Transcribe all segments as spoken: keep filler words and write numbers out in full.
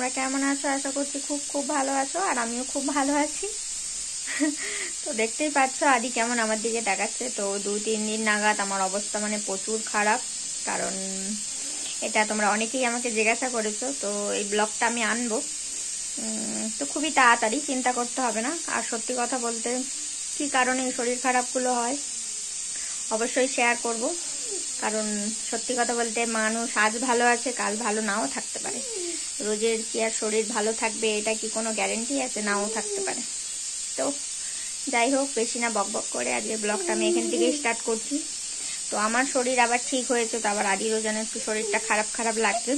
তোমরা কেমন আছো? আশা করছি খুব খুব ভালো আছো, আর আমিও খুব ভালো আছি। তো দেখতেই পাচ্ছ আদি কেমন আমার দিকে দেখাচ্ছে। তো দু তিন দিন নাগাদ আমার অবস্থা মানে প্রচুর খারাপ, কারণ এটা তোমরা অনেকেই আমাকে জিজ্ঞাসা করেছো। তো এই ব্লগটা আমি আনবো, তো খুবই তাড়াতাড়ি, চিন্তা করতে হবে না। আর সত্যি কথা বলতে কি কারণে এই শরীর খারাপগুলো হয় অবশ্যই শেয়ার করব, কারণ সত্যি কথা বলতে মানুষ আজ ভালো আছে, কাল ভালো নাও থাকতে পারে। রোজের কি আর শরীর ভালো থাকবে এটা কি কোনো গ্যারেন্টি আছে? নাও থাকতে পারে। তো যাই হোক, বেশি না বক বক করে আজকে ব্লগটা আমি এখান থেকেই স্টার্ট করছি। তো আমার শরীর আবার ঠিক হয়েছে, তো আবার আদিরও যেন একটু শরীরটা খারাপ খারাপ লাগছে।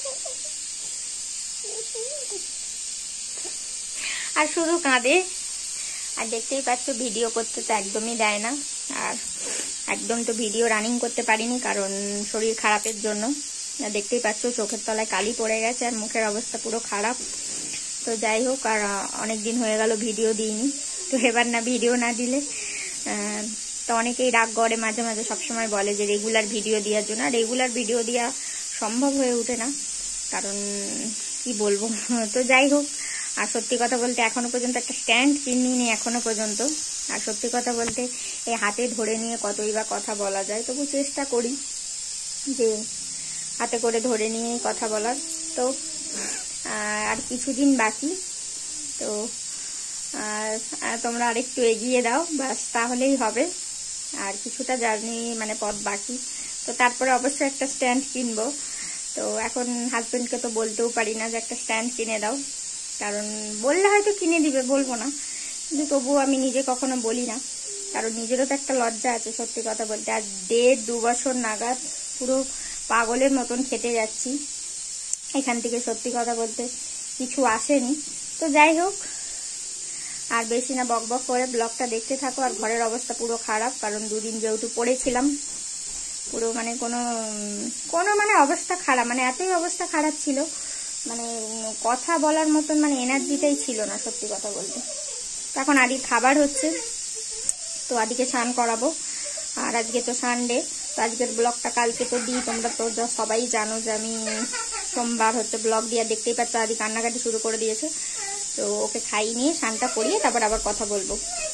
আর শুধু কাঁদে, আর দেখতেই পাচ্ছ ভিডিও করতে তো একদমই দেয় না। আর একদম তো ভিডিও রানিং করতে পারিনি, কারণ শরীর খারাপের জন্য। দেখতেই পাচ্ছ চোখের তলায় কালি পড়ে গেছে, আর মুখের অবস্থা পুরো খারাপ। তো যাই হোক, আর অনেক দিন হয়ে গেল ভিডিও দিইনি, তো এবার না ভিডিও না দিলে তো অনেকেই রাগ করে, মাঝে মাঝে সবসময় বলে যে রেগুলার ভিডিও দেওয়ার জন্য। রেগুলার ভিডিও দেওয়া সম্ভব হয়ে ওঠে না, কারণ কি বলবো। তো যাই হোক, আর সত্যি কথা বলতে এখনো পর্যন্ত একটা স্ট্যান্ড কিনিনি এখনো পর্যন্ত। আর সত্যি কথা বলতে এই হাতে ধরে নিয়ে কতই বা কথা বলা যায়, তবু চেষ্টা করি যে হাতে করে ধরে নিয়ে কথা বলার। তো আর কিছুদিন বাকি, তো তোমরা আরেকটু এগিয়ে দাও, ব্যাস তাহলেই হবে। আর কিছুটা জার্নি মানে পথ বাকি, তো তারপরে অবশ্যই একটা স্ট্যান্ড কিনবো। তো এখন হাজবেন্ডকে তো বলতেও পারি না যে একটা স্ট্যান্ড কিনে দাও, কারণ বললে হয়তো কিনে দিবে, বলবো না, কিন্তু তবুও আমি নিজে কখনো বলি না, কারণ নিজেরও তো একটা লজ্জা আছে সত্যি কথা বলতে। আর দেড় দু বছর নাগাদ পুরো পাগলের মতন খেটে যাচ্ছি এখান থেকে, সত্যি কথা বলতে কিছু আসেনি। তো যাই হোক, আর বেশি না বক বক করে ব্লগটা দেখতে থাকো। আর ঘরের অবস্থা পুরো খারাপ, কারণ দুদিন যেহেতু পড়েছিলাম, পুরো মানে কোনো কোনো মানে অবস্থা খারাপ, মানে এতই অবস্থা খারাপ ছিল, মানে কথা বলার মতন মানে এনার্জিটাই ছিল না সত্যি কথা বলতে। এখন আদির খাবার হচ্ছে, তো আদিকে স্নান করাবো। আর আজকে তো সানডে, তো আজকের ব্লগটা কালকে তো দিই, তোমরা তো সবাই জানো যে আমি সোমবার হচ্ছে ব্লগ দিয়ে। দেখতেই পাচ্ছ আদি কান্নাকাটি শুরু করে দিয়েছে, তো ওকে খাইয়ে নিয়ে স্নানটা করিয়ে তারপর আবার কথা বলবো।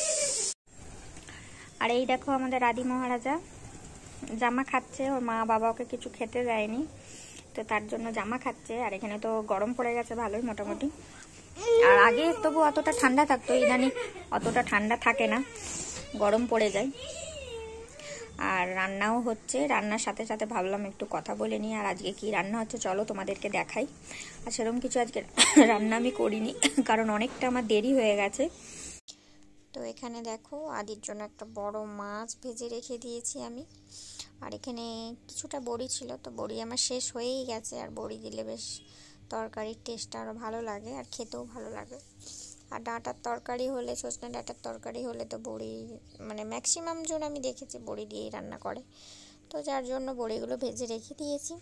আর এই দেখো আমাদের আদি মহারাজা জামা খাচ্ছে, ওর মা বাবা ওকে কিছু খেতে দেয়নি, তো তার জন্য জামা খাচ্ছে। আর এখানে তো গরম পড়ে গেছে ভালোই মোটামুটি, আর আগে তবু অতটা ঠান্ডা থাকতো, ইদানিং অতটা ঠান্ডা থাকে না, গরম পড়ে যায়। আর রান্নাও হচ্ছে, রান্নার সাথে সাথে ভাবলাম একটু কথা বলে নিই। আর আজকে কি রান্না হচ্ছে চলো তোমাদেরকে দেখাই। আর সেরকম কিছু আজকে রান্না আমি করিনি, কারণ অনেকটা আমার দেরি হয়ে গেছে। তো এখানে দেখো আদির জন্য একটা বড় মাছ ভেজে রেখে দিয়েছি আমি। আর এখানে কিছুটা বড়ি ছিল, তো বড়ি আমার শেষ হয়েই গেছে। আর বড়ি দিলে বেশ তরকারির টেস্টটা আরও ভালো লাগে, আর খেতেও ভালো লাগে। আর ডাঁটার তরকারি হলে, সজনে ডাঁটার তরকারি হলে তো বড়ি মানে ম্যাক্সিমাম জন আমি দেখেছি বড়ি দিয়েই রান্না করে, তো যার জন্য বড়িগুলো ভেজে রেখে দিয়েছি।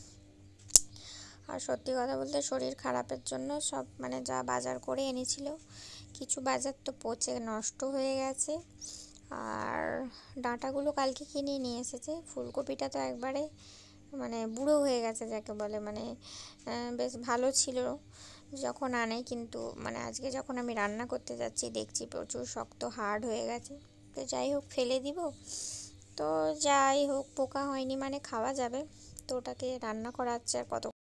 আর সত্যি কথা বলতে শরীর খারাপের জন্য সব মানে যা বাজার করে এনেছিল, কিছু বাজার তো পচে নষ্ট হয়ে গেছে। আর ডাঁটাগুলো কালকে কিনে নিয়ে এসেছে, ফুলকপিটা তো একবারে মানে বুড়ো হয়ে গেছে যাকে বলে, মানে বেশ ভালো ছিল যখন আনে, কিন্তু মানে আজকে যখন আমি রান্না করতে যাচ্ছি দেখছি প্রচুর শক্ত হার্ড হয়ে গেছে। তো যাই হোক ফেলে দিব, তো যাই হোক পোকা হয়নি মানে খাওয়া যাবে, তো ওটাকে রান্না করা হচ্ছে। আর কত